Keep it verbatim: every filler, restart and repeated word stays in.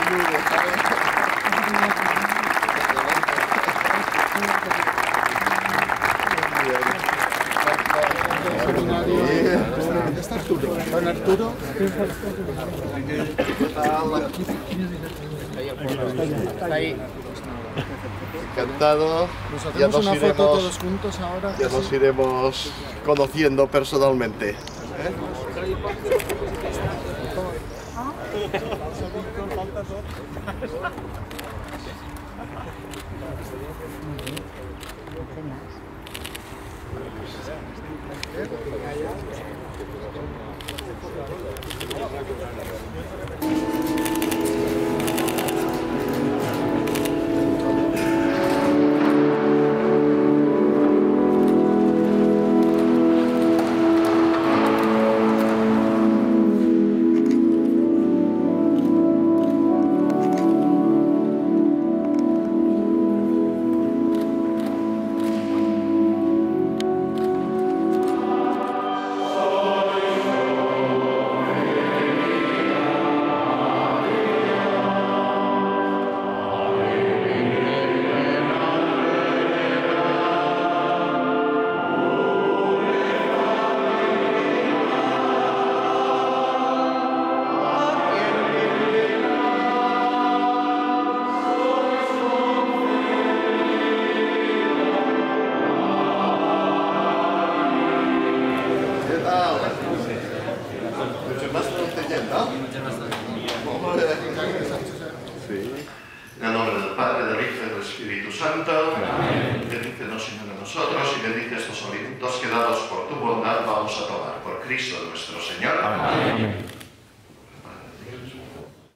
Está Arturo. Don Arturo. Está ahí. Encantado. Nos Ya hacemos nos una foto iremos, todos juntos ahora. ya nos iremos conociendo personalmente. En el nombre del Padre, del Hijo y del Espíritu Santo. Bendícenos, Señor, a nosotros y bendice estos alimentos que dados por tu bondad vamos a tomar. Por Cristo nuestro Señor. Amén.